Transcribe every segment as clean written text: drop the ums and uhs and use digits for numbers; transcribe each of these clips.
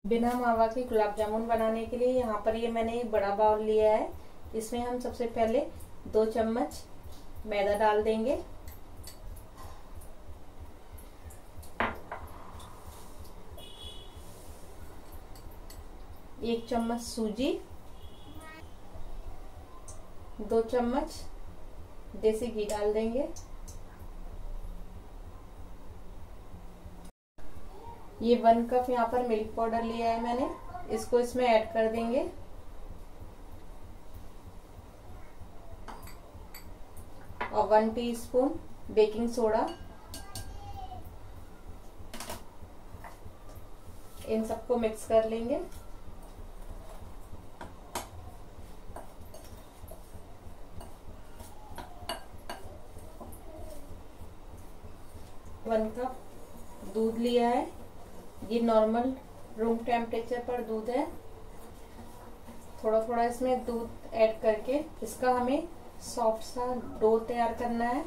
बिना मावा के गुलाब जामुन बनाने के लिए यहाँ पर ये मैंने एक बड़ा बाउल लिया है। इसमें हम सबसे पहले 2 चम्मच मैदा डाल देंगे। एक चम्मच सूजी, 2 चम्मच देसी घी डाल देंगे। ये 1 कप यहाँ पर मिल्क पाउडर लिया है मैंने, इसको इसमें ऐड कर देंगे। और 1 टीस्पून बेकिंग सोडा। इन सबको मिक्स कर लेंगे। वन कप दूध लिया है, ये नॉर्मल रूम टेम्परेचर पर दूध है। थोड़ा थोड़ा इसमें दूध ऐड करके इसका हमें सॉफ्ट सा डो तैयार करना है।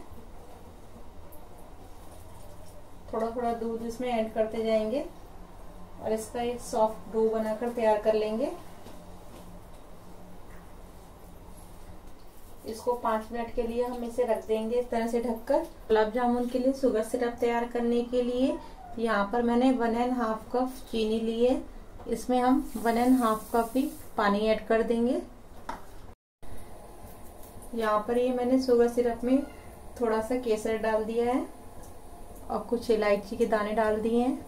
थोड़ा थोड़ा दूध इसमें ऐड करते जाएंगे और इसका एक सॉफ्ट डो बनाकर तैयार कर लेंगे। इसको 5 मिनट के लिए हम इसे रख देंगे इस तरह से ढककर। गुलाब जामुन के लिए शुगर सिरप तैयार करने के लिए यहाँ पर मैंने 1.5 कप चीनी ली है। इसमें हम 1.5 कप भी पानी ऐड कर देंगे। यहाँ पर ये मैंने शुगर सिरप में थोड़ा सा केसर डाल दिया है और कुछ इलायची के दाने डाल दिए हैं।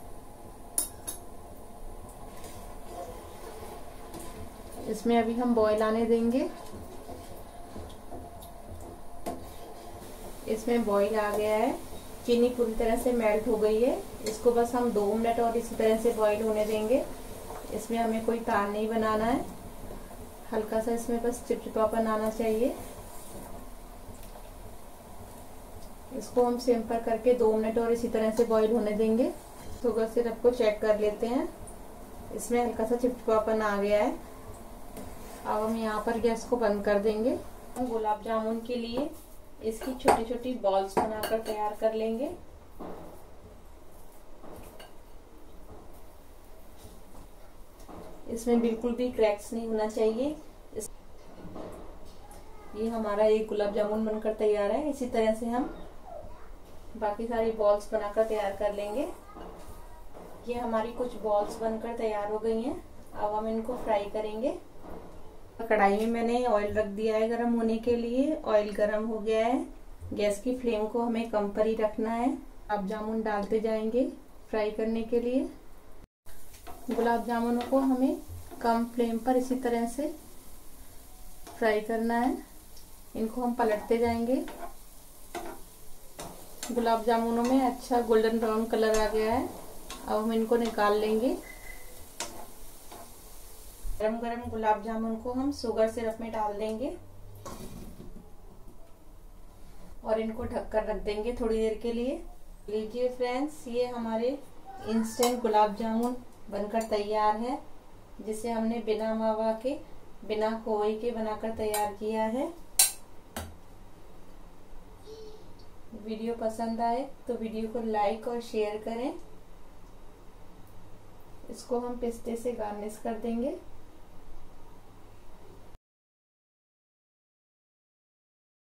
इसमें अभी हम बॉईल आने देंगे। इसमें बॉईल आ गया है, चीनी पूरी तरह से मेल्ट हो गई है। इसको बस हम 2 मिनट और इसी तरह से बॉईल होने देंगे। इसमें हमें कोई तार नहीं बनाना है, हल्का सा इसमें बस चिपचिपापन आना चाहिए। इसको हम सिम पर करके 2 मिनट और इसी तरह से बॉईल होने देंगे। शुगर सिरप को चेक कर लेते हैं, इसमें हल्का सा चिपचिपापन आ गया है। अब हम यहाँ पर गैस को बंद कर देंगे। हम गुलाब जामुन के लिए इसकी छोटी छोटी बॉल्स बनाकर तैयार कर लेंगे। इसमें बिल्कुल भी क्रैक्स नहीं होना चाहिए। ये हमारा एक गुलाब जामुन बनकर तैयार है। इसी तरह से हम बाकी सारी बॉल्स बनाकर तैयार कर लेंगे। ये हमारी कुछ बॉल्स बनकर तैयार हो गई हैं। अब हम इनको फ्राई करेंगे। कढ़ाई में मैंने ऑयल रख दिया है गरम होने के लिए। ऑयल गरम हो गया है। गैस की फ्लेम को हमें कम पर ही रखना है। गुलाब जामुन डालते जाएंगे फ्राई करने के लिए। गुलाब जामुनों को हमें कम फ्लेम पर इसी तरह से फ्राई करना है। इनको हम पलटते जाएंगे। गुलाब जामुनों में अच्छा गोल्डन ब्राउन कलर आ गया है। अब हम इनको निकाल लेंगे। गरम गरम गुलाब जामुन को हम शुगर सिरप में डाल देंगे और इनको ढककर रख देंगे थोड़ी देर के लिए। लीजिए फ्रेंड्स, ये हमारे इंस्टेंट गुलाब जामुन बनकर तैयार है, जिसे हमने बिना मावा के, बिना खोए के बनाकर तैयार किया है। वीडियो पसंद आए तो वीडियो को लाइक और शेयर करें। इसको हम पिस्ते से गार्निश कर देंगे।